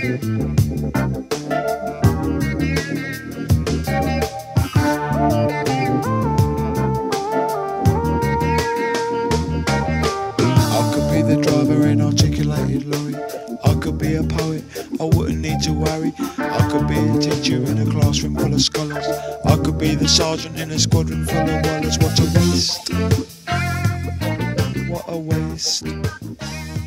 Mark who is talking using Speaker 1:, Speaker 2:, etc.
Speaker 1: I could be the driver in articulated lorry. I could be a poet, I wouldn't need to worry. I could be a teacher in a classroom full of scholars. I could be the sergeant in a squadron full of wallers. What a waste. What a waste.